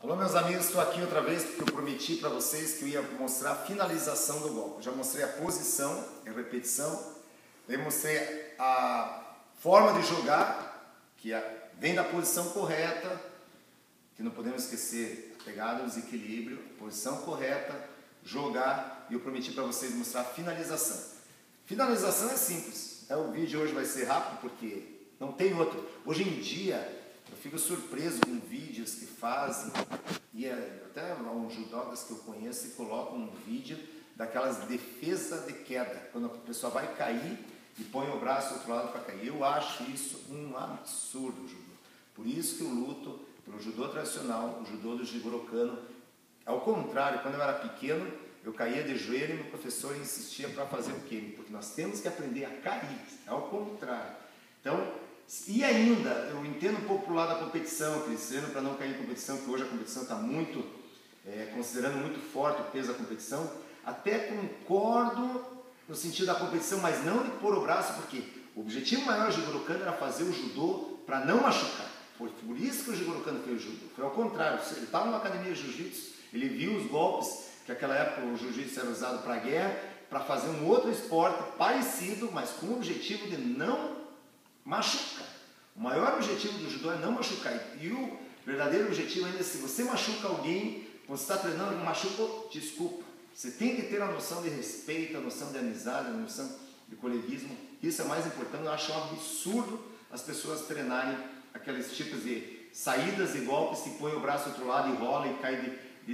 Alô, meus amigos, estou aqui outra vez porque eu prometi para vocês que eu ia mostrar a finalização do golpe. Eu já mostrei a posição, a repetição, eu mostrei a forma de jogar, que vem da posição correta, que não podemos esquecer a pegada, o desequilíbrio, posição correta, jogar, e eu prometi para vocês mostrar a finalização. Finalização é simples, o vídeo hoje vai ser rápido porque não tem outro. Hoje em dia, eu fico surpreso com vídeos que fazem, e até uns judokas que eu conheço e colocam um vídeo daquelas defesas de queda, quando a pessoa vai cair e põe o braço do outro lado para cair. Eu acho isso um absurdo, judô. Por isso que eu luto pelo judô tradicional, o judô do Jigoro Kano. Ao contrário, quando eu era pequeno, eu caía de joelho e meu professor insistia para fazer o quê? Porque nós temos que aprender a cair, ao contrário. Então, e ainda, eu entendo um pouco pro lado da competição, que eles treinam para não cair em competição, que hoje a competição está muito, considerando muito forte o peso da competição. Até concordo no sentido da competição, mas não de pôr o braço, porque o objetivo maior do Jigoro Kano era fazer o judô para não machucar. Foi por isso que o Jigoro Kano fez o judô. Foi ao contrário, ele estava numa academia de jiu-jitsu, ele viu os golpes, que naquela época o jiu-jitsu era usado para guerra, para fazer um outro esporte parecido, mas com o objetivo de não machucar. O maior objetivo do judô é não machucar. E o verdadeiro objetivo ainda é, se você machuca alguém, quando você está treinando, machucou, desculpa. Você tem que ter a noção de respeito, a noção de amizade, a noção de coleguismo. Isso é mais importante. Eu acho um absurdo as pessoas treinarem aqueles tipos de saídas e golpes, que põe o braço do outro lado e rola e cai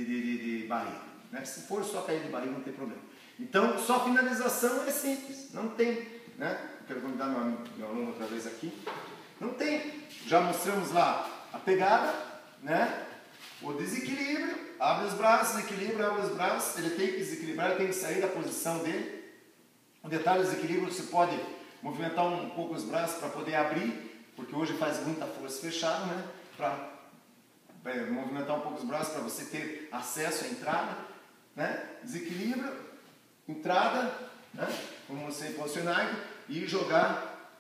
de barriga. Né? Se for só cair de barriga, não tem problema. Então, só finalização é simples. Não tem, né? Quero convidar meu aluno outra vez aqui. Não tem. Já mostramos lá a pegada, né? O desequilíbrio, abre os braços, equilibra, abre os braços. Ele tem que desequilibrar, ele tem que sair da posição dele. O detalhe do desequilíbrio, você pode movimentar um pouco os braços para poder abrir, porque hoje faz muita força fechada, né? Para movimentar um pouco os braços para você ter acesso à entrada, né? Desequilíbrio, entrada, né? Como você posicionar e jogar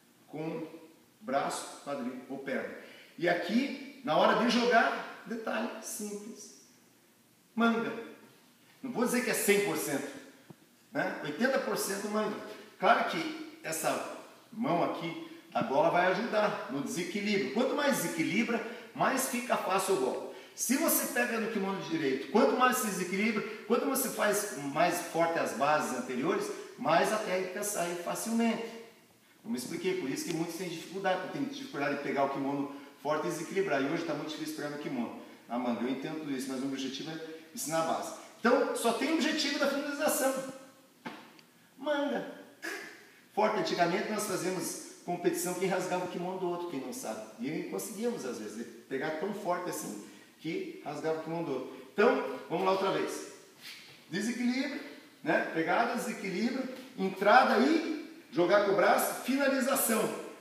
com braço, quadril ou perna. E aqui, na hora de jogar, detalhe simples. Manga. Não vou dizer que é 100%, né? 80% manga. Claro que essa mão aqui da gola vai ajudar no desequilíbrio. Quanto mais desequilibra, mais fica fácil o golpe. Se você pega no kimono direito, quanto mais se desequilibra, quanto você faz mais forte as bases anteriores, mais a técnica sai facilmente. Eu me expliquei, por isso que muitos têm dificuldade, porque tem dificuldade de pegar o kimono forte e desequilibrar. E hoje está muito difícil pegar no kimono, na manga. Eu entendo tudo isso, mas o objetivo é ensinar a base. Então, só tem o objetivo da finalização. Manga. Forte. Antigamente nós fazíamos competição quem rasgava o kimono do outro, quem não sabe. E conseguíamos, às vezes, pegar tão forte assim que rasgava o kimono do outro. Então, vamos lá outra vez. Desequilíbrio, né? Pegada, desequilíbrio, entrada e jogar com o braço, finalização.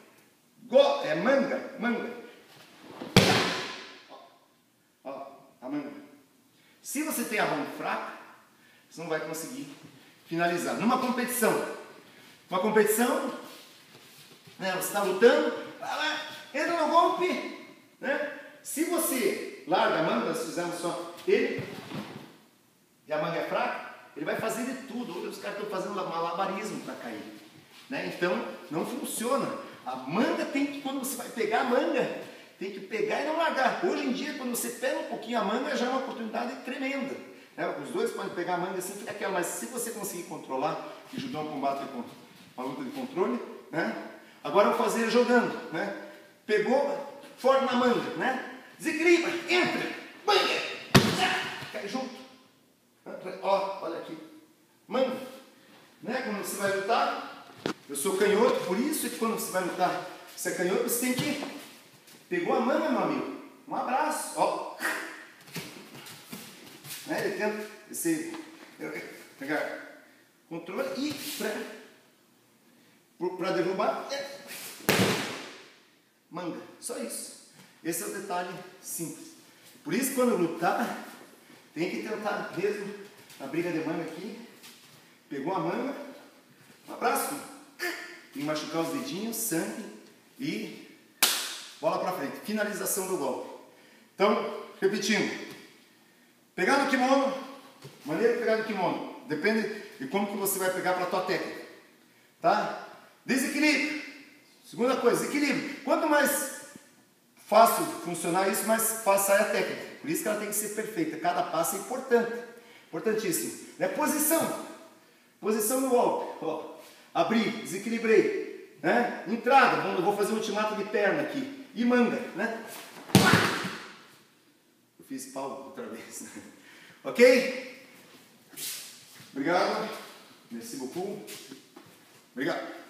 Manga, manga. Ó, a manga. Se você tem a mão fraca, você não vai conseguir finalizar. Numa competição, né, você está lutando, vai lá, entra no golpe, né? Se você larga a manga, nós fizemos só ele, e a manga é fraca, ele vai fazer de tudo. Os caras estão fazendo malabarismo para cair. Né? Então, não funciona. A manga tem que, quando você vai pegar a manga, tem que pegar e não largar. Hoje em dia, quando você pega um pouquinho a manga, já é uma oportunidade tremenda. Né? Os dois podem pegar a manga assim, fica aquela, mas se você conseguir controlar, que judô é um combate, uma luta de controle, né? Agora eu vou fazer jogando, né? Pegou, forte na manga, né? Desequilibra, entra, manga, cai junto. Ó, olha aqui, manga, né? Quando você vai lutar, eu sou canhoto, por isso que quando você vai lutar, você é canhoto, você tem que... Pegou a manga, meu amigo, um abraço, ó. Né? Ele tenta pegar controle e para derrubar, manga, só isso. Esse é o detalhe simples. Por isso que quando lutar, tem que tentar mesmo a briga de manga aqui. Pegou a manga, um abraço. E machucar os dedinhos, sangue e bola para frente. Finalização do golpe. Então, repetindo. Pegar no kimono, maneira de pegar no kimono, depende de como que você vai pegar para a tua técnica, tá? Desequilíbrio, segunda coisa, desequilíbrio. Quanto mais fácil funcionar isso, mais fácil sai a técnica. Por isso que ela tem que ser perfeita, cada passo é importante, importantíssimo. Né? Posição no golpe, ó. Abri, desequilibrei, né? Entrada, eu vou fazer um ultimato de perna aqui, e manga, né? Eu fiz pau outra vez, ok? Obrigado, merci beaucoup, obrigado.